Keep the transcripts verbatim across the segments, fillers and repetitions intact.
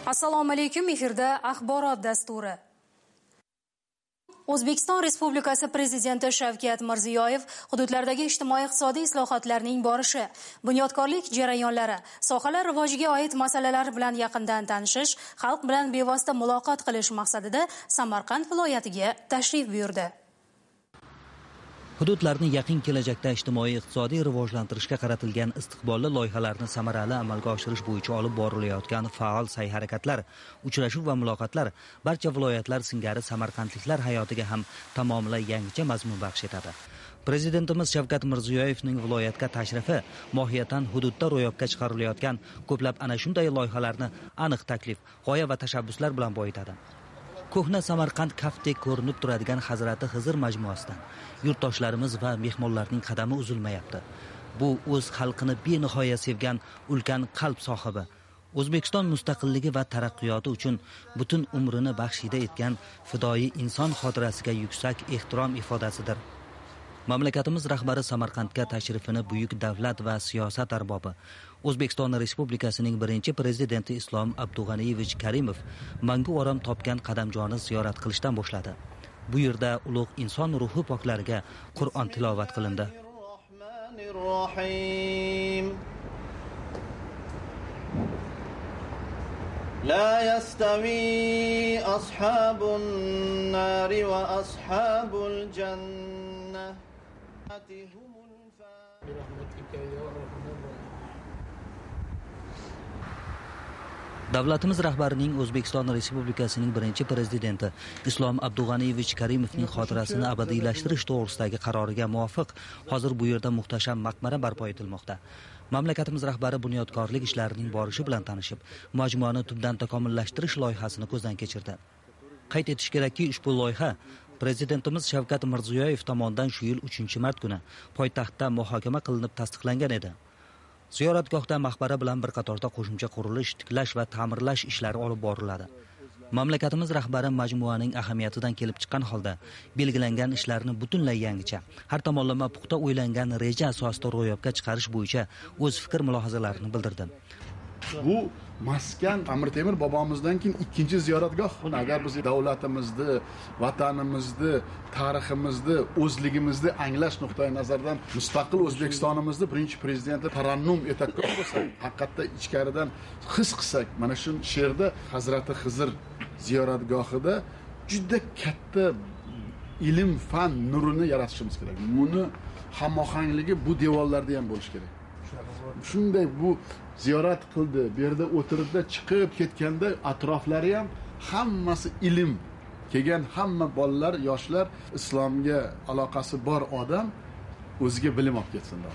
Assalomu alaykum, efirda axborot dasturi. O'zbekiston Respublikasi Prezidenti Shavkat Mirziyoyev hududlardagi ijtimoiy-iqtisodiy islohotlarning borishi, bunyodkorlik jarayonlari, sohalar rivojiga oid masalalar bilan yaqindan tanishish, xalq bilan bevosita muloqot qilish maqsadida Samarqand viloyatiga tashrif buyurdi. Hududlarni yaqin kelajakda ijtimoiy-iqtisodiy rivojlantirishga qaratilgan istiqbolli loyihalarni samarali amalga oshirish bo'yicha olib borilayotgan faol sa'y-harakatlar, uchrashuv va muloqotlar barcha viloyatlar singari samarqandliklar hayotiga ham tamomila yangicha mazmun baxsh etadi. Prezidentimiz Shavkat Mirziyoyevning viloyatga tashrifi mohiyatan hududda ro'yobga chiqarilayotgan ko'plab ana shunday loyihalarni aniq taklif, g'oya va tashabbuslar bilan boyitadi. Ko'hna Samarqand kaftdek ko'rinib turadigan Hazrati Xizr majmuasidan yurtdoshlarimiz va mehmonlarning qadami uzilmayapti. Bu o'z xalqini benihoya sevgan ulkan qalb sohibi, O'zbekiston mustaqilligi va taraqqiyoti uchun butun umrini baxshida etgan fidoyi inson xotirasiga yuksak ehtirom ifodasidir. Mamlakatimiz rahbari Samarqandga tashrifini buyuk davlat va siyosat arbobi, O'zbekiston Respublikasining birinchi prezidenti Islom Abdug'aniyevich Karimov mangu orom topgan qadamjoni ziyorat qilishdan boshladi. Bu yerda ulug' inson ruhi poklariga Qur'on tilovat qilindi. La yastavi ashabun nari va ashabul jannah. Davlatimiz rahbarining O'zbekiston Respublikasining birinchi prezidenti Islom Abdug'aniyevich Karimovning xotirasini abadiylashtirish to'g'risidagi qaroriga muvofiq hozir bu yerda muhtasham maqbara barpo etilmoqda. Mamlakatimiz rahbari bunyodkorlik ishlarining borishi bilan tanishib, majmuani tubdan takomillashtirish loyihasini ko'zdan kechirdi. Qayd etish kerakki, ushbu loyiha Prezidentimiz Shavkat Mirziyoyev tomonidan shu yil uchinchi mart kuni poytaxtda muhokama qilinib tasdiqlangan edi. Ziyoratgohda maqbara bilan bir qatorda qo'shimcha qurilish, tiklash va ta'mirlash ishlari olib boriladi. Mamlakatimiz rahbari majmuaning ahamiyatidan kelib chiqqan holda belgilangan ishlarni butunlay yangicha, har tomonlama puxta o'ylangan reja asosida ro'yobga chiqarish bo'yicha o'z fikr mulohazalarini bildirdi. Bu maskan Amir Temur bobomizdan keyin ikkinchi ziyoratgoh. Agar biz davlatimizni, vatanimizni, tariximizni, o'zligimizni anglash nuqtai nazaridan mustaqil O'zbekistonimizni birinchi prezidenti tarannum etakko'z bo'lsak, haqiqatda ichkaridan his qilsak, mana shu she'rda Hazrati Xizr ziyoratgohida juda katta ilm, fan nurini yaratishimiz kerak. Buni hamohangligi bu devorlarda ham bo'lishi kerak. Shunday bu ziyorat qildi, bu yerda o'tiribda chiqib ketganda atroflari ham hammasi ilm. Kelgan hamma bolalar, yoshlar, islomga aloqasi bor odam o'ziga bilim olib ketsinlar.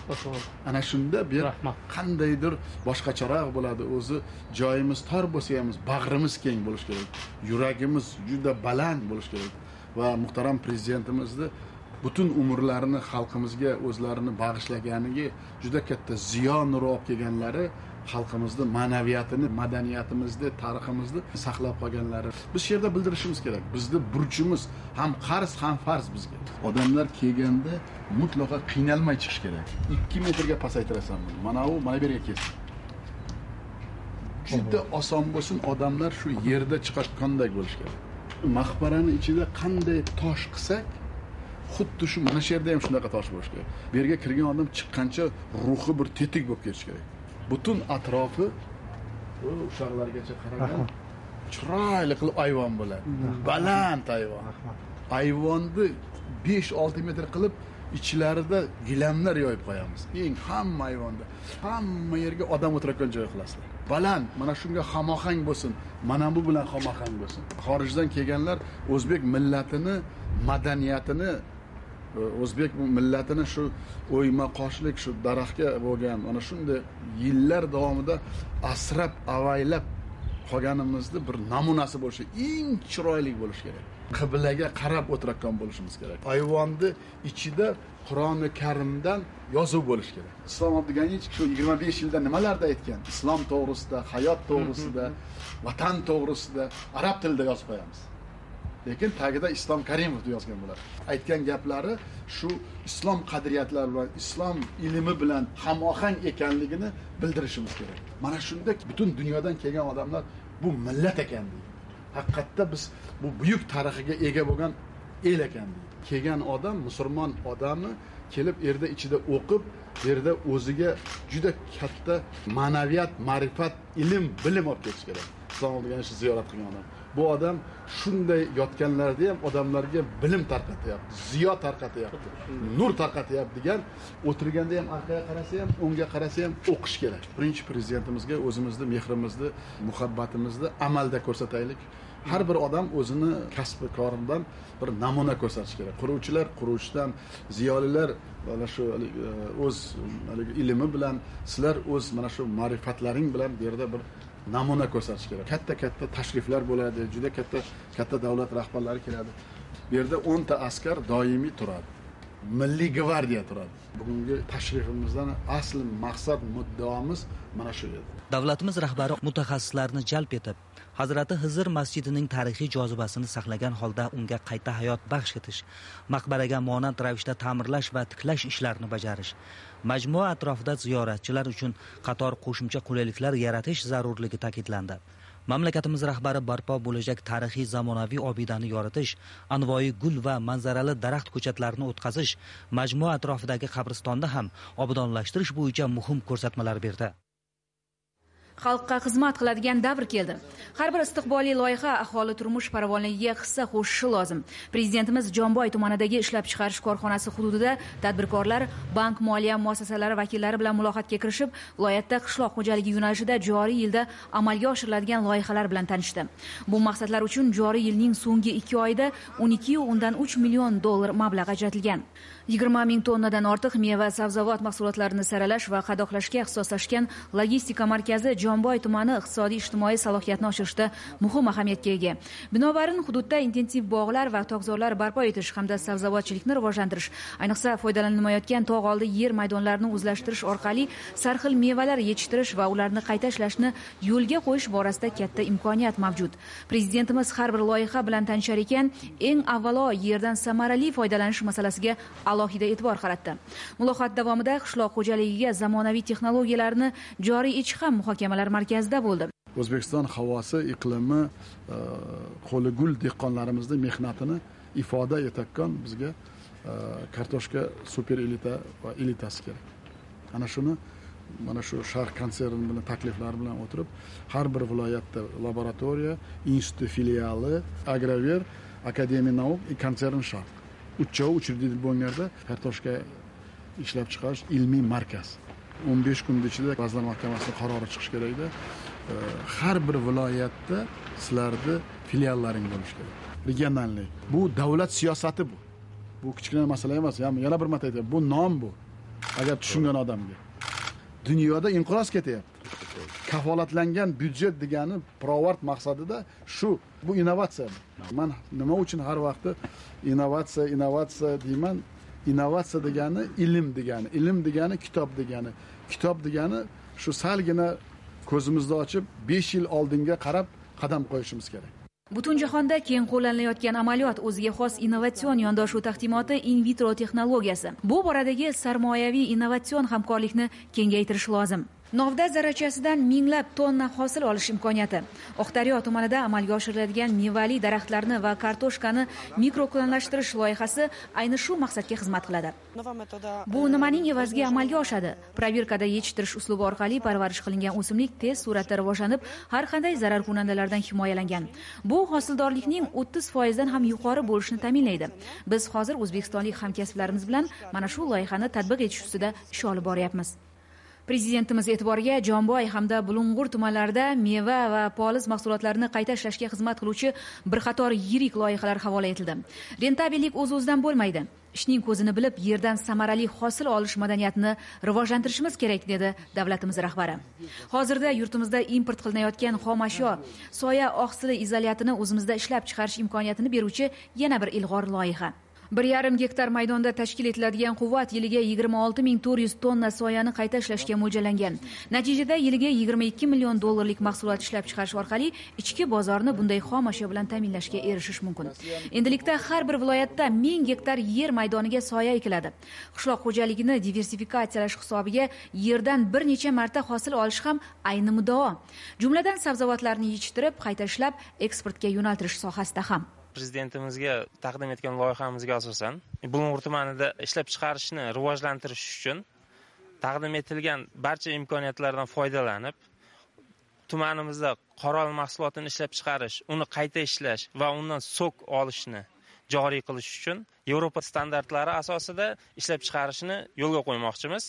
Ana shunda bu qandaydir boshqacharoq bo'ladi. O'zi joyimiz tor bo'lsa ham bag'rimiz keng bo'lishi kerak. Yuragimiz juda baland bo'lishi kerak. Va muhtaram prezidentimizni butun umrlarini xalqimizga o'zlarini bag'ishlaganiga juda katta ziyo nuri olib kelganlari, xalqimizni ma'naviyatini, madaniyatimizni, tariximizni saqlab qolganlari. Biz yerda bildirishimiz kerak. Bizning burchimiz ham qarz, ham farz bizga. Odamlar kelganda mutlaqo qiynalmay chiqish kerak. ikki metrga pasaytirasan buni. Mana u mana bu yerga kelsin. Juda oson bo'lsin, odamlar shu yerda chiqayotgandek bo'lish kerak. Maqbarani ichida qanday tosh qilsak, xuddi shu mana shu yerda ham shunaqa tosh bo'lishi kerak. Bu yerga kirgan odam chiqqancha ruhi bir tetik bo'lib ketishi kerak. Butun atrofi o'shalargacha qaragan chiroyli qilib ayvon bo'ladi. Baland ayvon. Ayvonni besh olti metr qilib ichlarida gilamlar yoyib qo'yamiz. Eng hamma ayvonda, hamma yerga odam o'tiradigan joy qilasizlar. Baland, mana shunga hamohang bo'lsin, mana bu bilan hamohang bo'lsin. Xorijdan kelganlar o'zbek millatini, madaniyatini, o'zbek millatini shu o'yma qoshlik, shu daraxtga bo'lgan mana shunday yillar davomida asrab, avaylab qolganimizni bir namunasi bo'lishi, eng chiroyli bo'lishi kerak. Qiblaga qarab o'tiradigan bo'lishimiz kerak. Ayvonni ichida Qur'oni Karimdan yozuv bo'lishi kerak. Islom Abdug'aniyevich shu yigirma besh yilda nimalarda aytgan? Islom to'g'risida, hayot to'g'risida, vatan to'g'risida arab tilida yozib qo'yamiz. Lekin tagida Islom Karimov yozgan bo'ladi. Aytgan gaplari shu islom qadriyatlari bilan, islom ilmi bilan hamohang ekanligini bildirishimiz kerak. Mana shunda butun dunyodan kelgan odamlar bu millat ekan deydi. Haqiqatda biz bu buyuk tarixiga ega bo'lgan el ekan deydi. Kelgan odam, musulmon odamni kelib yerda ichida o'qib, yerda o'ziga juda katta ma'naviyat, ma'rifat, ilm, bilim olib ketish kerak. Islom degan shu ziyorat qilgan odam. Bu odam shunday yotganlarda ham odamlarga bilim tarqatyapti, ziyo tarqatyapti, nur tarqatyapti degan, o'tirganda ham orqaga qarasa ham, o'ngga qarasa ham o'qish kerak. Birinchi prezidentimizga o'zimizni mehrimizni, muhabbatimizni amalda ko'rsataylik. Har bir odam o'zini kasbi koridan bir namuna ko'rsatish kerak. Quruvchilar quruvchidan, ziyolilar mana shu o'z ilmi bilan, sizlar o'z mana shu ma'rifatlaring bilan bu yerda bir namuna ko'rsatish kerak. Katta-katta tashriflar bo'ladi, juda katta katta davlat rahbarlari keladi. Bu yerda o'n ta askar doimiy turadi. Milliy gvardiya turadi. Bugungi tashrifimizdan asl maqsad, muddaomiz mana shu edi. Davlatimiz rahbari mutaxassislarni jalb etib, Hazrati Hizr masjidining tarixiy jozibasini saqlagan holda unga qayta hayot baxsh etish, maqbaraga monand ravishda ta'mirlash va tiklash ishlarini bajarish, majmua atrofida ziyoratchilar uchun qator qo'shimcha qulayliklar yaratish zarurligi ta'kidlandi. Mamlakatimiz rahbari barpo bo'lajak tarixiy zamonaviy obidani yoritish, anvoyi gul va manzarali daraxt ko'chatlarini o'tkazish, majmua atrofidagi qabristonda ham obodonlashtirish bo'yicha muhim ko'rsatmalar berdi. Xalqqa xizmat qiladigan davr keldi. Har bir istiqbolli loyiha aholi turmush farovonligiga hissa qo'shishi lozim. Prezidentimiz Jomboy tumanidagi ishlab chiqarish korxonasi hududida tadbirkorlar, bank, moliya muassasalari vakillari bilan muloqotga kirishib, viloyatda qishloq xo'jaligi yo'nalishida joriy yilda amalga oshiriladigan loyihalar bilan tanishdi. Bu maqsadlar uchun joriy yilning so'nggi ikki oyida o'n ikki o'ndan uch million dollar mablag' ajratilgan. yigirma ming tonnadan ortiq meva, sabzavot mahsulotlarini saralash va qadoqlashga ixtisoslashgan logistika markazi Jomboy tumani iqtisodiy-ijtimoiy salohiyatini oshirishda muhim ahamiyatga ega. Binobarin, hududda intensiv bog'lar va tog'zorlar barpo etish hamda sabzavotchilikni rivojlantirish, ayniqsa foydalanilmayotgan tog' oldi yer maydonlarini o'zlashtirish orqali sarxil mevalar yetishtirish va ularni qayta ishlashni yo'lga qo'yish borasida katta imkoniyat mavjud. Prezidentimiz har bir loyiha bilan tanishar ekan, eng avvalo yerdan samarali foydalanish masalasiga alohida e'tibor qaratdi. Muloqot davomida qishloq xo'jaligiga zamonaviy texnologiyalarni joriy etish ham muhokamalar markazida bo'ldi. O'zbekiston havosi, iqlimi, qo'li gul dehqonlarimizning mehnatini ifoda etayotgan bizga kartoshka super elita va elitasi kerak. Ana shuni mana shu Sharq konserni bilan takliflar bilan o'tirib, har bir viloyatda laboratoriya, institut filiali, agrover, akademiya nauk, konsern Sharq. Uchovi uchirdik bo'lganlarda kartoshka ishlab chiqarish ilmiy markaz. o'n besh kun ichida Vazirlar Mahkamasining qarori chiqish kerak edi. Har bir viloyatda sizlarni filiallaring bo'lishi kerak. Regionallik. Bu davlat siyosati bu. Bu kichkina masala emas. Yana bir marta aytaman, bu nom bu. Agar tushungan odamga. Dunyoda inqiroz ketyapti. Kafolatlangan byudjet degani pirovard maqsadida shu, bu innovatsiya. Men nima uchun har vaqt innovatsiya, innovatsiya deyman? Innovatsiya degani ilm degani, ilm degani kitob degani, kitob degani shu salgina ko'zimizni ochib besh yil oldinga qarab qadam qo'yishimiz kerak. Butun jahonda keng qo'llanilayotgan amaliyot o'ziga xos innovatsion yondashuv taqdimoti in vitro texnologiyasi. Bu boradagi sarmoyaviy innovatsion hamkorlikni kengaytirish lozim. Novda zarrachasidan minglab tonna hosil olish imkoniyati. Oqdaryo tumanida amalga oshiriladigan mevali daraxtlarni va kartoshkani mikroklonlashtirish loyihasi ayni shu maqsadga xizmat qiladi. Bu nimaning evaziga amalga oshadi? Proverkada yetishtirish uslubi orqali parvarish qilingan o'simlik tez suratda rivojlanib, har qanday zararkunandalardan himoyalangan. Bu hosildorlikning o'ttiz foiz dan ham yuqori bo'lishini ta'minlaydi. Biz hozir o'zbekistonlik hamkasblarimiz bilan mana shu loyihani tatbiq etish ustida ish olib boryapmiz. Prezidentimiz e'tiboriga Jomboy hamda Bulung'ur tumanlarida meva va poliz mahsulotlarini qayta ishlashga xizmat qiluvchi bir qator yirik loyihalar havola etildi. Rentabellik o'z-o'zidan bo'lmaydi. Ishning ko'zini bilib, yerdan samarali hosil olish madaniyatini rivojlantirishimiz kerak, dedi davlatimiz rahbari. Hozirda yurtimizda import qilinayotgan xom ashyo, soya oqsili izolyatini o'zimizda ishlab chiqarish imkoniyatini beruvchi yana bir ilg'or loyiha. bir yarim gektar maydonda tashkil etiladigan quvvat yiliga yigirma olti ming to'rt yuz tonna soyani qayta ishlashga mo'ljallangan. Natijada yiliga yigirma ikki million dollarlik mahsulot ishlab chiqarish orqali ichki bozorni bunday xom ashyo bilan ta'minlashga erishish mumkin. Endilikda har bir viloyatda ming gektar yer maydoniga soya ekiladi. Qishloq xo'jaligini diversifikatsiyalash hisobiga yerdan bir necha marta hosil olish ham ayni muddao. Jumladan sabzavotlarni yetishtirib, qayta ishlab, eksportga yo'naltirish sohasida ham. Prezidentimizga taqdim etgan loyihamizga asosan Bulung'ur tumanida ishlab chiqarishni rivojlantirish uchun taqdim etilgan barcha imkoniyatlardan foydalanib, tumanimizda qoral mahsulotini ishlab chiqarish, uni qayta ishlash va undan sok olishni joriy qilish uchun Yevropa standartlari asosida ishlab chiqarishni yo'lga qo'ymoqchimiz.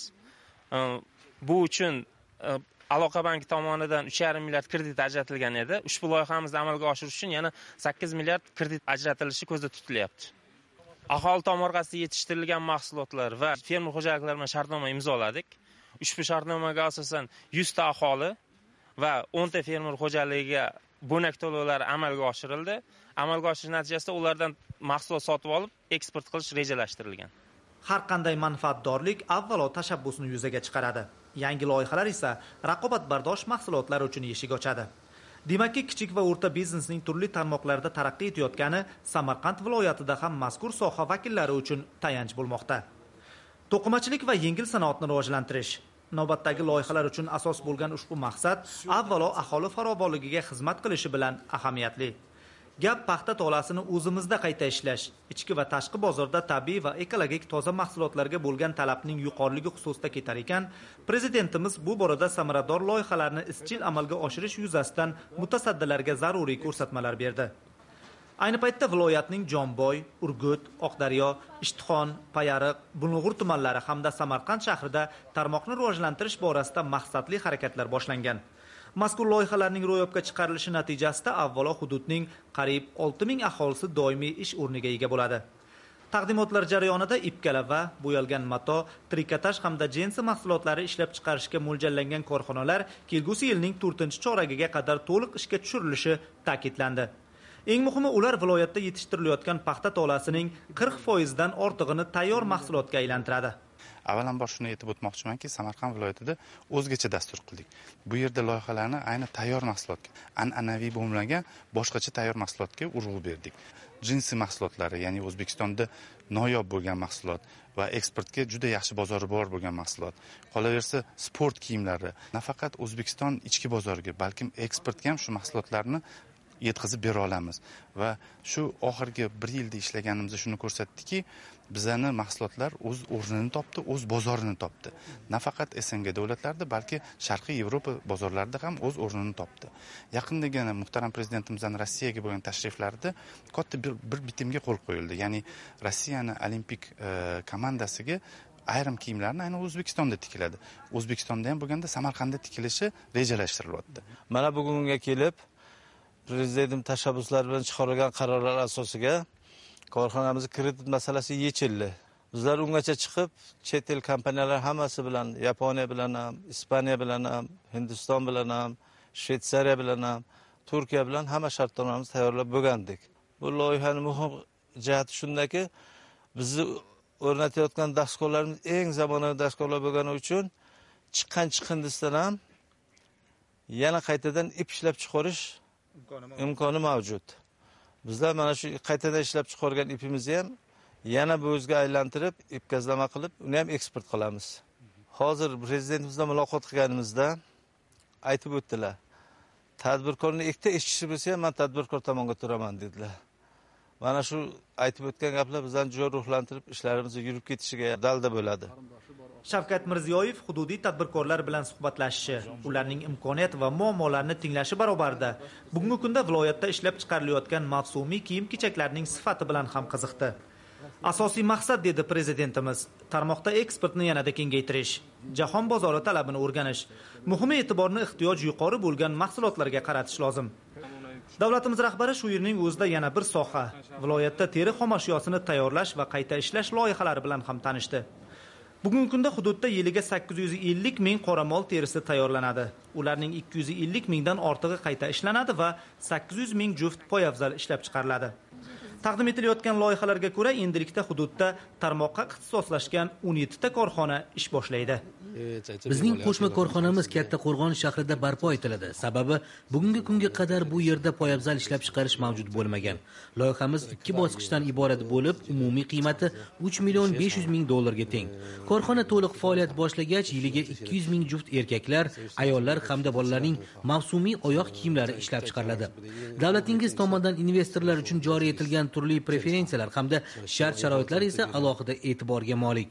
Bu uchun Aloqa banki tomonidan uch yarim milliard kredit ajratilgan edi. Ushbu loyihamizni amalga oshirish uchun yana sakkiz milliard kredit ajratilishi ko'zda tutilyapti. Aholi tomorqasida yetishtirilgan mahsulotlar va fermer xo'jaliklari bilan shartnoma imzoladik. Ushbu shartnomaga asosan yuz ta aholi va o'n ta fermer xo'jaligiga bo'nak to'lovlari amalga oshirildi. Amalga oshirish natijasida ulardan mahsulot sotib olib, eksport qilish rejalashtirilgan. Har qanday manfaatdorlik avvalo tashabbusni yuzaga chiqaradi. Yangi loyihalar esa raqobatbardosh mahsulotlar uchun eshik ochadi. Demakki, kichik va o'rta biznesning turli tarmoqlarida taraqqiy etayotgani Samarqand viloyatida ham mazkur soha vakillari uchun tayanch bo'lmoqda. To'qimachilik va yengil sanoatni rivojlantirish navbatdagi loyihalar uchun asos bo'lgan ushbu maqsad avvalo aholi farovonligiga xizmat qilishi bilan ahamiyatli. Gap paxta tolasini o'zimizda qayta ishlash, ichki va tashqi bozorda tabiiy va ekologik toza mahsulotlarga bo'lgan talabning yuqoriligi xususida ketar ekan, prezidentimiz bu borada samarador loyihalarni izchil amalga oshirish yuzasidan mutasaddilarga zaruriy ko'rsatmalar berdi. Ayni paytda viloyatning Jomboy, Urgut, Oqdaryo, Ishtixon, Payariq, Bulung'ur tumanlari hamda Samarqand shahrida tarmoqni rivojlantirish borasida maqsadli harakatlar boshlangan. Mazkur loyihalarning ro'yobga chiqarilishi natijasida avvalo hududning qariyb olti ming aholisi doimiy ish o'rniga ega bo'ladi. Taqdimotlar jarayonida ipkala va bo'yalgan mato, trikotaj hamda jinsi mahsulotlari ishlab chiqarishga mo'ljallangan korxonalar kelgusi yilning to'rtinchi choragiga qadar to'liq ishga tushirilishi ta'kidlandi. Eng muhimi, ular viloyatda yetishtirilayotgan paxta tolasining qirq foiz dan ortig'ini tayyor mahsulotga aylantiradi. Avvalambor shuni aytib o'tmoqchimanki, Samarqand viloyatida o'zgacha dastur qildik. Bu yerda loyihalarni ayni tayyor mahsulotga, an'anaviy bo'lmagan boshqacha tayyor mahsulotga urg'u berdik. Jinsi mahsulotlari, ya'ni O'zbekistonda noyob bo'lgan mahsulot va eksportga juda yaxshi bozori bor bo'lgan mahsulot. Qolaversa, sport kiyimlari nafaqat O'zbekiston ichki bozoriga, balkim eksportga ham shu mahsulotlarni yetkazib bera olamiz va shu oxirgi bir yilda ishlaganimizda shuni ko'rsatdiki, bizani mahsulotlar o'z o'rnini topdi, o'z bozorini topdi. Nafaqat S N G davlatlarida, balki Sharqiy Yevropa bozorlarida ham o'z o'rnini topdi. Yaqindagina muhtaram prezidentimizning Rossiyaga bo'lgan tashriflarida katta bir, bir bitimga qo'l qo'yildi. Ya'ni Rossiyani olimpik e, komandasiga ayrim kiyimlarni aynan O'zbekistonda tikiladi. O'zbekistonda ham bo'lganda Samarqandda tikilishi rejalashtirilyapti. Mana bugunga kelib Prezident tashabbuslari bilan chiqarilgan qarorlar asosiga korxonamizning kredit masalasi yechildi. Bizlar ungacha chiqib, chet el kompaniyalar hammasi bilan, Yaponiya bilan ham, Ispaniya bilan ham, Hindiston bilan ham, Shveysariya bilan ham, Turkiya bilan hamma shartnomalarimizni tayyorlab bo'lgandik. Bu loyihaning muhim jihati shundaki, bizni o'rnatayotgan dasturlarimiz eng zamonaviy dasturlar bo'lgani uchun chiqqan chiqindisidan ham yana qaytadan ip ishlab chiqarish imkoni mavjud. Bizlar mana shu qaytadan ishlab chiqargan ipimizni ham yana bu o'zga aylantirib, ipkazlama qilib, uni ham eksport qilamiz. Hozir prezidentimizla muloqot qilganimizda aytib o'tdilar. Tadbirkorning ikkita ishchisi bo'lsa ham men tadbirkor tomonga turaman dedilar. Mana shu aytib o'tgan gaplar bizdan juda ruhlantirib, ishlarimiz yurib ketishiga dalda bo'ladi. Shavkat Mirziyoyev hududiy tadbirkorlar bilan suhbatlashishi, ularning imkoniyat va muammolarini tinglashi barobarida bugungi kunda viloyatda ishlab chiqarilayotgan mavsumiy kiyim-kechaklarning sifati bilan ham qiziqdi. Asosiy maqsad, dedi prezidentimiz, tarmoqda eksportni yanada kengaytirish, jahon bozori talabini o'rganish, muhimi e'tiborni ehtiyoj yuqori bo'lgan mahsulotlarga qaratish lozim. Davlatimiz rahbari shu yerning o'zida yana bir soha, viloyatda teri xomashyosini tayyorlash va qayta ishlash loyihalari bilan ham tanishdi. Bugungi kunda hududda yiliga sakkiz yuz ellik ming qoramol terisi tayyorlanadi. Ularning ikki yuz ellik mingdan ortig'i qayta ishlanadi va sakkiz yuz ming juft poyafzal ishlab chiqariladi. Taqdim etilayotgan loyihalarga ko'ra, endilikda hududda tarmoqqa ixtisoslashgan o'n yetti ta korxona ish boshlaydi. Bizning qo'shma korxonamiz Katta Qo'rg'on shahrida barpo etiladi. Sababi bugungi kunga qadar bu yerda poyabzal ishlab chiqarish mavjud bo'lmagan. Loyihamiz ikki bosqichdan iborat bo'lib, umumiy qiymati uch million besh yuz ming dollarga teng. Korxona to'liq faoliyat boshlagach, yiliga ikki yuz ming juft erkaklar, ayollar hamda bolalarning mavsumiy oyoq kiyimlari ishlab chiqariladi. Davlatingiz tomonidan investorlar uchun joriy etilgan turli preferensiyalar hamda shart-sharoitlar esa alohida e'tiborga molik.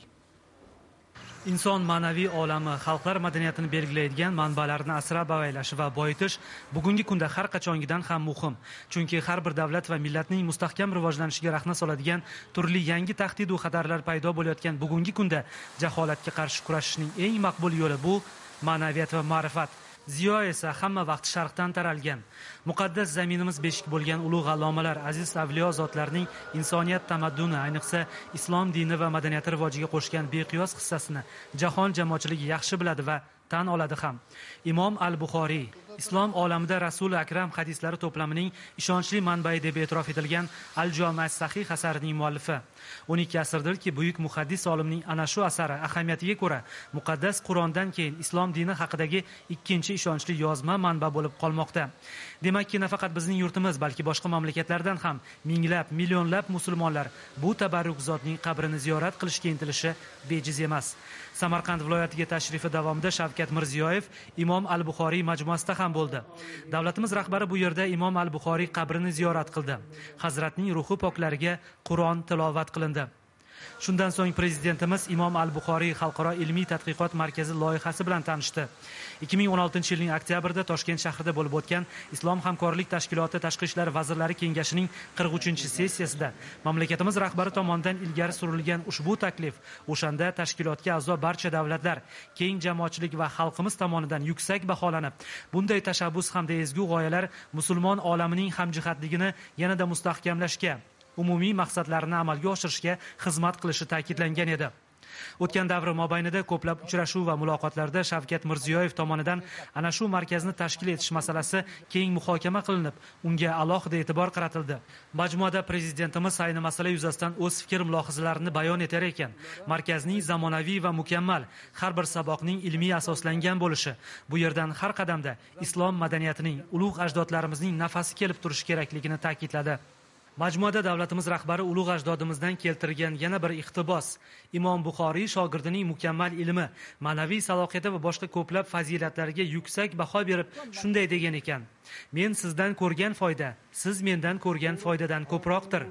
Inson ma'naviy olami, xalqlar madaniyatini belgilaydigan manbalarni asrab-avaylash va boyitish bugungi kunda har qachongidan ham muhim. Chunki har bir davlat va millatning mustahkam rivojlanishiga rahna soladigan turli yangi tahdid va xatarlar paydo bo'layotgan bugungi kunda jaholatga qarshi kurashishning eng maqbul yo'li bu ma'naviyat va ma'rifat. Ziyo esa hamma vaqt sharqdan taralgan. Muqaddas zaminimiz beshik bo'lgan ulug' allomalar, aziz avliyo zotlarning insoniyat tamadduni, ayniqsa islom dini va madaniyati rivojiga qo'shgan beqiyos hissasini jahon jamoatchiligi yaxshi biladi va tan oladi ham. Imom al-Buxoriy islom olamida Rasuli akram hadislari to'plamining ishonchli manbai deb e'tirof etilgan Al-Jami' as-Sahih asarining muallifi. o'n ikki asrdirki, buyuk muhaddis olimning ana shu asari ahamiyatiga ko'ra muqaddas Qur'ondan keyin islom dini haqidagi ikkinchi ishonchli yozma manba bo'lib qolmoqda. Demakki, nafaqat bizning yurtimiz, balki boshqa mamlakatlardan ham minglab, millionlab musulmonlar bu tabarruk zotning qabrini ziyorat qilishga intilishi bejiz emas. Samarqand viloyatiga tashrifi davomida Shavkat Mirziyoyev Imom al-Buxoriy majmuasida ham bo'ldi. Davlatimiz rahbari bu yerda Imom al-Buxoriy qabrini ziyorat qildi. Hazratning ruhi poklariga Qur'on tilovat qilindi. Shundan so'ng prezidentimiz Imom al-Buxoriy xalqaro ilmiy tadqiqot markazi loyihasi bilan tanishdi. ikki ming o'n oltinchi yilning oktyabrida Toshkent shahrida bo'lib o'tgan Islom hamkorlik tashkiloti Tashqi ishlar vazirlari kengashining qirq uchinchi sessiyasida mamlakatimiz rahbari tomonidan ilgari surilgan ushbu taklif o'shanda tashkilotga a'zo barcha davlatlar, keng jamoatchilik va xalqimiz tomonidan yuksak baholanib, bunday tashabbus hamda ezgu g'oyalar musulmon olamining hamjihatligini yanada mustahkamlashga, umumiy maqsadlarini amalga oshirishga xizmat qilishi ta'kidlangan edi. O'tgan davr mobaynida ko'plab uchrashuv va muloqotlarda Shavkat Mirziyoyev tomonidan ana shu markazni tashkil etish masalasi keng muhokama qilinib, unga alohida e'tibor qaratildi. Majmuada prezidentimiz ayni masala yuzasidan o'z fikr mulohazalarini bayon etar ekan, markazning zamonaviy va mukammal, har bir saboqning ilmiy asoslangan bo'lishi, bu yerdan har qadamda islom madaniyatining, ulug' ajdodlarimizning nafasi kelib turishi kerakligini ta'kidladi. Majmuada davlatimiz rahbari ulug' ajdodimizdan keltirgan yana bir iqtibos, Imom Buxoriy shogirdining mukammal ilmi, ma'naviy salohiyati va boshqa ko'plab fazilatlariga yuksak baho berib shunday degan ekan: "Men sizdan ko'rgan foyda, siz mendan ko'rgan foydadan ko'proqdir."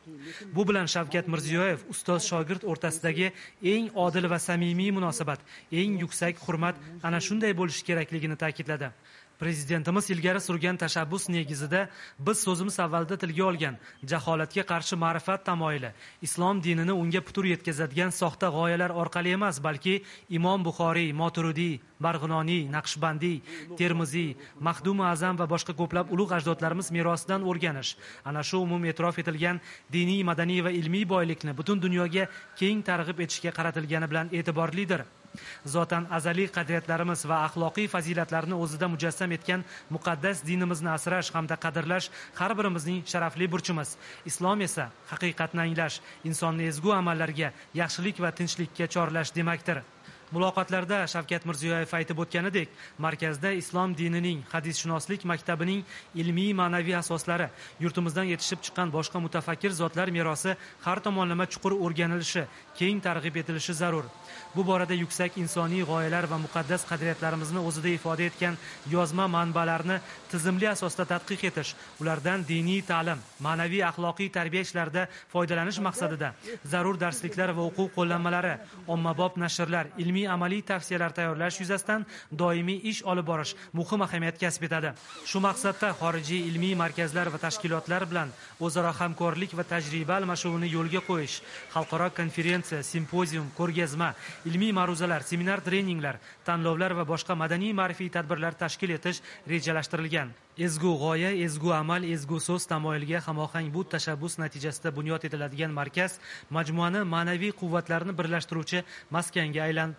Bu bilan Shavkat Mirziyoyev ustoz shogird o'rtasidagi eng odil va samimiy munosabat, eng yuksak hurmat ana shunday bo'lishi kerakligini ta'kidladi. Prezidentimiz ilgari surgan tashabbus negizida biz so'zimiz avvalda tilga olgan jaholatga qarshi ma'rifat tamoyili, islom dinini unga putur yetkazadigan soxta g'oyalar orqali emas, balki Imom Buxoriy, Moturidiy, Barg'inoniy, Naqshbandiy, Termiziy, Maxdum Azam va boshqa ko'plab ulug' ajdodlarimiz merosidan o'rganish, ana shu umum e'tirof etilgan diniy, madaniy va ilmiy boylikni butun dunyoga keng targ'ib etishga qaratilgani bilan e'tiborlidir. Zotan azaliy qadriyatlarimiz va axloqiy fazilatlarni o'zida mujassam etgan muqaddas dinimizni asrash hamda qadrlash har birimizning sharafli burchimiz. Islom esa haqiqatni anglash, insonni ezgu amallarga, yaxshilik va tinchlikka chorlash demakdir. Muloqotlarda Shavkat Mirziyoyev aytib o'tganidek, markazda islom dinining, hadisshunoslik maktabining ilmiy ma'naviy asoslari, yurtimizdan yetishib chiqqan boshqa mutafakkir zotlar merosi har tomonlama chuqur o'rganilishi, keng targ'ib etilishi zarur. Bu borada yuksak insoniy g'oyalar va muqaddas qadriyatlarimizni o'zida ifoda etgan yozma manbalarni tizimli asosda tadqiq etish, ulardan diniy ta'lim, ma'naviy axloqiy tarbiya ishlarida foydalanish maqsadida zarur darsliklar va o'quv qo'llanmalari, ommabop nashrlar, ilmiy amaliy tavsiyalar tayyorlash yuzasidan doimiy ish olib borish muhim ahamiyat kasb etadi. Shu maqsadda xorijiy ilmiy markazlar va tashkilotlar bilan o'zaro hamkorlik va tajriba almashinuvini yo'lga qo'yish, xalqaro konferensiya, simpozium, ko'rgazma, ilmiy ma'ruzalar, seminar, treninglar, tanlovlar va boshqa madaniy ma'rifiy tadbirlar tashkil etish rejalashtirilgan. Ezgu g'oya, ezgu amal, ezgu so'z tamoyiliga hamohang bu tashabbus natijasida bunyod etiladigan markaz majmuani ma'naviy quvvatlarni birlashtiruvchi maskanga aylantiradi.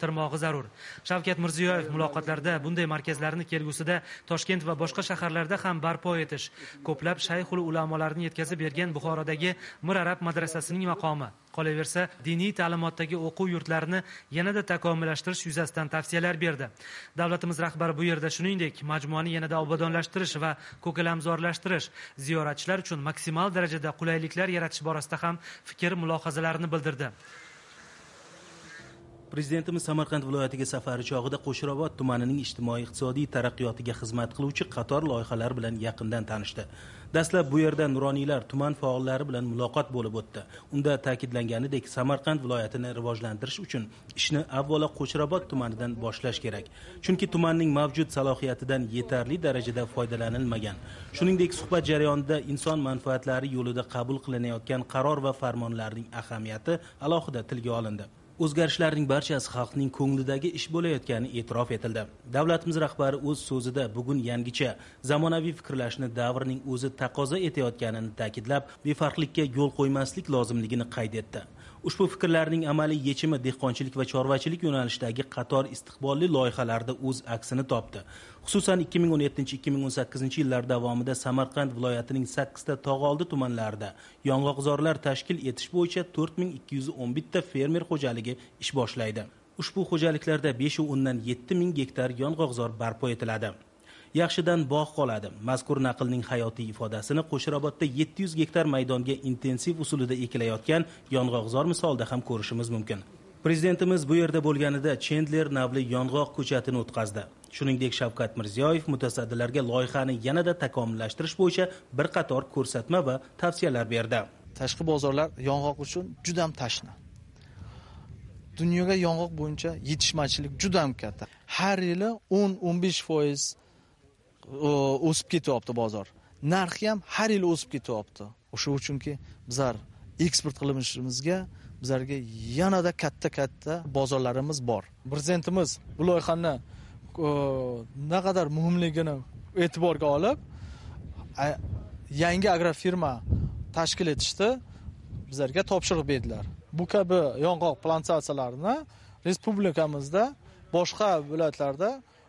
orttirmog'i zarur. Shavkat Mirziyoyev muloqotlarda bunday markazlarni kelgusida Toshkent va boshqa shaharlarda ham barpo etish, ko'plab shayxul ulamolarni yetkazib bergan Buxorodagi Mir Arab madrasasining maqomi, qolaversa diniy ta'limotdagi o'quv yurtlarini yanada takomillashtirish yuzasidan tavsiyalar berdi. Davlatimiz rahbari bu yerda shuningdek majmuani yanada obodonlashtirish va ko'kalamzorlashtirish, ziyoratchilar uchun maksimal darajada qulayliklar yaratish borasida ham fikr mulohazalarini bildirdi. Prezidentimiz Samarqand viloyatiga safari chog'ida Qo'shrabot tumanining ijtimoiy-iqtisodiy taraqqiyotiga xizmat qiluvchi qator loyihalar bilan yaqindan tanishdi. Dastlab bu yerda nuroniylar tuman faollari bilan muloqot bo'lib o'tdi. Unda ta'kidlanganidek, Samarqand viloyatini rivojlantirish uchun ishni avvalo Qo'shrabot tumanidan boshlash kerak. Chunki tumanning mavjud salohiyatidan yetarli darajada foydalanilmagan. Shuningdek, suhbat jarayonida inson manfaatlari yo'lida qabul qilinayotgan qaror va farmonlarning ahamiyati alohida tilga olindi. O'zgarishlarning barchasi xalqning ko'nglidagi ish bo'layotgani e'tirof etildi. Davlatimiz rahbari o'z so'zida bugun yangicha, zamonaviy fikrlashni davrning o'zi taqozo etayotganini ta'kidlab, befarqlikka yo'l qo'ymaslik lozimligini qayd etdi. Ushbu fikrlarning amaliy yechimi dehqonchilik va chorvachilik yo'nalishidagi qator istiqbolli loyihalarda o'z aksini topdi. Xususan ikki ming o'n yettinchi ikki ming o'n sakkizinchi yillar davomida Samarqand viloyatining sakkizta tog'oldi tumanlarida yong'oqzorlar tashkil etish bo'yicha to'rt ming ikki yuz o'n bitta fermer xo'jaligi ish boshlaydi. Ushbu xo'jaliklarda besh o'ndan yetti ming gektar yong'oqzor barpo etiladi. Yaxshidan bog' qoladi. Mazkur naqlning hayotiy ifodasini Qo'shrabotda yetti yuz gektar maydonga intensiv usulida ekilayotgan yong'oqzor misolida ham ko'rishimiz mumkin. Prezidentimiz bu yerda bo'lganida Chandler navli yong'oq ko'chatini o'tkazdi. Shuningdek, Shavkat Mirziyoyev mutasaddilarga loyihani yanada takomillashtirish bo'yicha bir qator ko'rsatma va tavsiyalar berdi. Tashqi bozorlar yong'oq uchun juda ham tashna. Dunyoga yong'oq bo'yicha yetishmachilik juda ham katta. Har yili o'n o'n besh foiz o'sib ketyapti bozor. Narxi ham har yil o'sib ketyapti. O'sha uchunki bizlar eksport qilishimizga bizlarga yanada katta-katta bozorlarimiz bor. Prezidentimiz bu loyihani naqadar muhimligini e'tiborga olib, yangi agrofirma tashkil etishdi, bizlarga topshiriq berdilar. Bu kabi yong'oq plantatsiyalarini respublikamizda boshqa viloyatlarda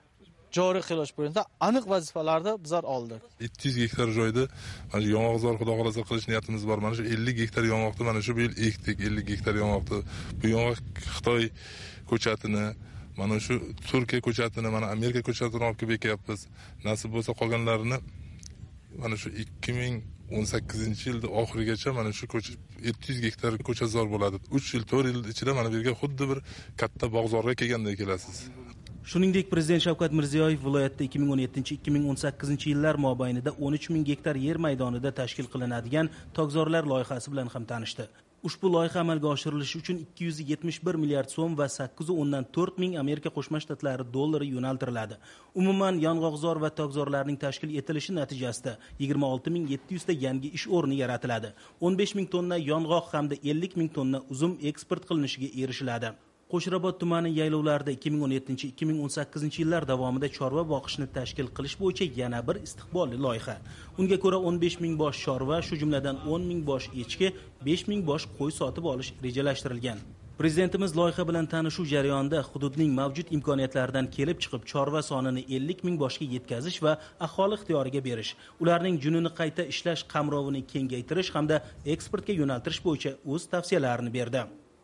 joriy qilish bo'yicha aniq vazifalarni bizlar oldik. yetti yuz gektar joyda mana shu yong'oqzor xudo xolasa qilish niyatimiz bor. Mana shu ellik gektar yong'oqni mana shu yil ekdik, ellik gektar yong'oqni. Bu yong'oq Xitoy ko'chatini, mana shu Turkiya ko'chatini, mana Amerika ko'chatini olib kelib ekyapmiz. Nasib bo'lsa qolganlarini mana shu ikki ming o'n sakkizinchi yilda oxirigacha mana shu ko'cha yetti yuz gektar ko'chazor bo'ladi. uch yil, to'rt yil ichida mana bu yerga xuddi bir katta bog'zorga kelgandek kelasiz. Shuningdek, Prezident Shavkat Mirziyoyev viloyatda ikki ming o'n yettinchi ikki ming o'n sakkizinchi yillar mobaynida o'n uch ming gektar yer maydonida tashkil qilinadigan tokzorlar loyihasi bilan ham tanishdi. Ushbu loyiha amalga oshirilishi uchun ikki yuz yetmish bir milliard so'm va sakkiz o'ndan to'rt ming Amerika Qo'shma Shtatlari dollari yo'naltiriladi. Umuman yong'oqzor va tokzorlarning tashkil etilishi natijasida yigirma olti ming yetti yuz ta yangi ish o'rni yaratiladi. o'n besh ming tonna yong'oq hamda ellik ming tonna uzum eksport qilinishiga erishiladi. Qo'shrabot tumani yaylovlarida ikki ming o'n yettinchi ikki ming o'n sakkizinchi yillar davomida chorva boqishni tashkil qilish bo'yicha yana bir istiqbolli loyiha. Unga ko'ra o'n besh ming bosh chorva, shu jumladan o'n ming bosh echki, besh ming bosh qo'y sotib olish rejalashtirilgan. Prezidentimiz loyiha bilan tanishuv jarayonida hududning mavjud imkoniyatlaridan kelib chiqib chorva sonini ellik ming boshga yetkazish va aholi ixtiyoriga berish, ularning junini qayta ishlash qamrovini kengaytirish hamda eksportga yo'naltirish bo'yicha o'z tavsiyalarini berdi.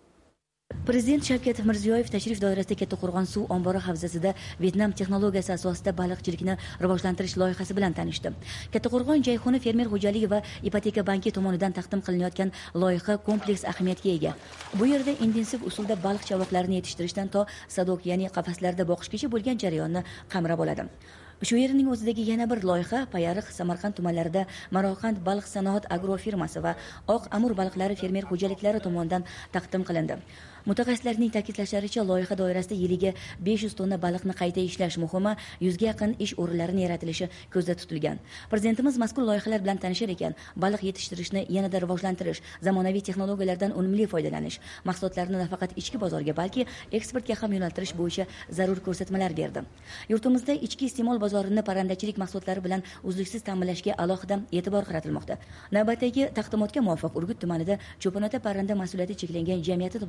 Prezident Shavkat Mirziyoyev tashrif doirasida Kattaqo'rg'on suv ombori havzasida Vietnam texnologiyasi asosida baliqchilikni rivojlantirish loyihasi bilan tanishdi. Kattaqo'rg'on Jayxona fermer xo'jaligi va ipoteka banki tomonidan taqdim qilinayotgan loyiha kompleks ahamiyatga ega. Bu yerda intensiv usulda baliq chavoqlarini yetishtirishdan to sadok, ya'ni qafaslarda boqishgacha bo'lgan jarayonni qamrab oladi. Shu yerning o'zidagi yana bir loyiha Payariq, Samarqand tumanlarida Maroqand baliq sanoat agro firmasi va Oq Amur baliqlari fermer xo'jaliklari tomonidan taqdim qilindi. Mutaxassislarning ta'kidlashlaricha, loyiha doirasida yiliga besh yuz tonna baliqni qayta ishlash muhimi, yuzga yaqin ish o'rinlarining yaratilishi ko'zda tutilgan. Prezidentimiz mazkur loyihalar bilan tanishar ekan, baliq yetishtirishni yanada rivojlantirish, zamonaviy texnologiyalardan unumli foydalanish, mahsulotlarni nafaqat ichki bozorga, balki eksportga ham yo'naltirish bo'yicha zarur ko'rsatmalar berdi. Yurtimizda ichki iste'mol bozorini parrandachilik mahsulotlari bilan uzluksiz ta'minlashga alohida e'tibor qaratilmoqda. Navbatdagi taqdimotga muvofiq Urgut tumanida Cho'ponota parranda mas'uliyati cheklangan jamiyati tomonidan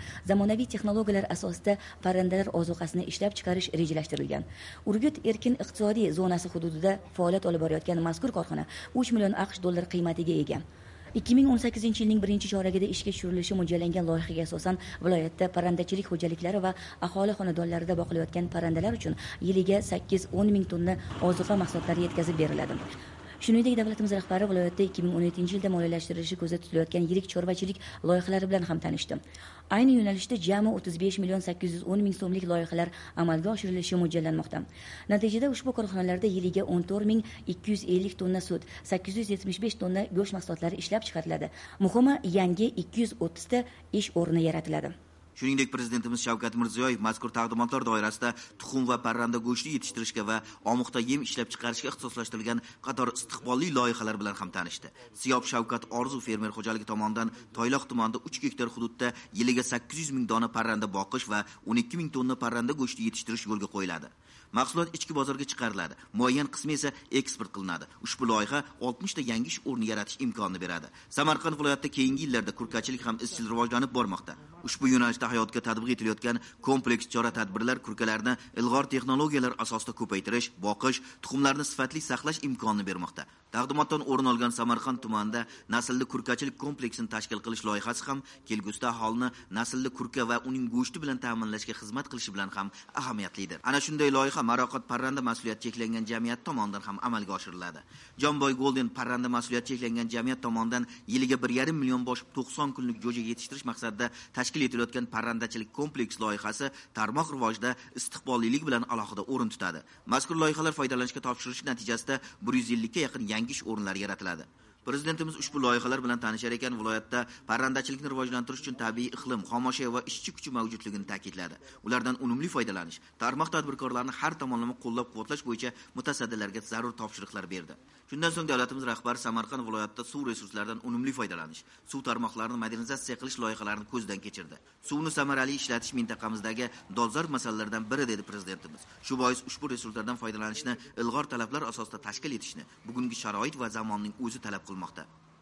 zamonaviy texnologiyalar asosida parrandalar ozuqasini ishlab chiqarish rejalashtirilgan. Urgut erkin iqtisodiy zonasi hududida faoliyat olib borayotgan mazkur korxona uch million aqsh dollari qiymatiga ega. ikki ming o'n sakkizinchi yilning birinchi choragida ishga tushirilishi mo'ljallangan loyihaga asosan viloyatda parrandachilik xo'jaliklari va aholi xonadonlarida boqilayotgan parrandalar uchun yiliga sakkiz o'n ming tonna ozuqa mahsulotlari yetkazib beriladi. Shuningdek, davlatimiz rahbari viloyatda ikki ming o'n yettinchi yilda moliyalashtirilishi ko'zda tutilayotgan yirik chorvachilik loyihalari bilan ham tanishdi. Ayni yo'nalishda jami o'ttiz besh million sakkiz yuz o'n ming so'mlik loyihalar amalga oshirilishi mo'ljallanmoqda. Natijada ushbu korxonalarda yiliga o'n to'rt ming ikki yuz ellik tonna sut, sakkiz yuz yetmish besh tonna go'sht mahsulotlari ishlab chiqariladi. Muhimi, yangi ikki yuz o'ttiz ta ish o'rni yaratiladi. Shuningdek, Prezidentimiz Shavkat Mirziyoyev mazkur taqdimotlar doirasida tuxum va parranda go'shti yetishtirishga va omoqda yem ishlab chiqarishga ixtisoslashtirilgan qator istiqbolli loyihalar bilan ham tanishdi. Siyob Shavkat Orzu fermer xo'jaligi tomonidan Toyloq tumanida uch gektar hududda yiliga sakkiz yuz ming dona parranda boqish va o'n ikki ming tonna parranda go'shti yetishtirish yo'lga qo'yiladi. Mahsulot ichki bozorga chiqariladi, muayyan qismi esa eksport qilinadi. Ushbu loyiha oltmish ta yangi ish o'rni yaratish imkonini beradi. Samarqand viloyatida keyingi yillarda kurkachilik ham izchil rivojlanib bormoqda. Ushbu yo'nalishda hayotga tatbiq etilayotgan kompleks chora-tadbirlar kurkalarni ilg'or texnologiyalar asosida ko'paytirish, boqish, tuxumlarni sifatli saqlash imkonini bermoqda. Taqdimotdan o'rin olgan Samarqand tumanida naslli kurkachilik kompleksini tashkil qilish loyihasi ham kelgusida aholini naslli kurka va uning go'shti bilan ta'minlashga xizmat qilishi bilan ham ahamiyatlidir. Ana shunday loyiha Maroqat parranda mas'uliyati cheklangan jamiyat tomonidan ham amalga oshiriladi. Jonboy Golden parranda mas'uliyati cheklangan jamiyat tomonidan yiliga bir yarim million bosh to'qson kunlik jo'ja yetishtirish maqsadida tashkil etilayotgan parrandachilik kompleks loyihasi tarmoq rivojida istiqbollilik bilan alohida o'rin tutadi. Mazkur loyihalar foydalanishga topshirilishi natijasida bir yuz ellik ga yaqin yangi ish o'rinlari yaratiladi. Prezidentimiz ushbu loyihalar bilan tanishar ekan, viloyatda parrandachilikni rivojlantirish uchun tabiiy iqlim, xomashyo va ishchi kuchi mavjudligini ta'kidladi. Ulardan unumli foydalanish, tarmoq tadbirkorlarini har tomonlama qo'llab-quvvatlash bo'yicha mutasaddilarga zarur topshiriqlar berdi. Shundan so'ng davlatimiz rahbari Samarqand viloyatida suv resurslaridan unumli foydalanish, suv tarmoqlarini modernizatsiya qilish loyihalarini ko'zdan kechirdi. Suvni samarali ishlatish mintaqamizdagi dolzarb masalalardan biri dedi prezidentimiz. Shu bois ushbu resurslardan foydalanishni ilg'or talablar asosida tashkil etishni bugungi sharoit va zamonning o'zi talab qilmoqda.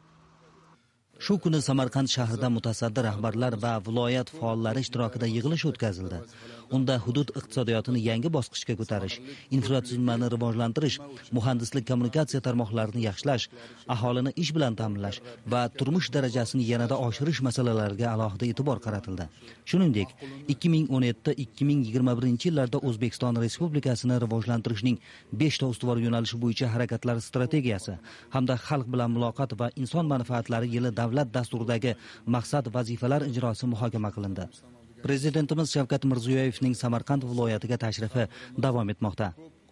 Shu kuni Samarqand shahrida mutasaddi rahbarlar va viloyat faollari ishtirokida yig'ilish o'tkazildi. Unda hudud iqtisodiyotini yangi bosqichga ko'tarish, infratuzilmani rivojlantirish, muhandislik kommunikatsiya tarmoqlarini yaxshilash, aholini ish bilan ta'minlash va turmush darajasini yanada oshirish masalalariga alohida e'tibor qaratildi. Shuningdek, ikki ming o'n yetti ikki ming yigirma birinchi yillarda O'zbekiston Respublikasini rivojlantirishning besh ta ustuvor yo'nalishi bo'yicha harakatlar strategiyasi hamda xalq bilan muloqot va inson manfaatlari yili davlat dasturidagi maqsad vazifalar ijrosi muhokama qilindi. Prezidentimiz Shavkat Mirziyoyevning Samarqand viloyatiga tashrifi davom etmoqda.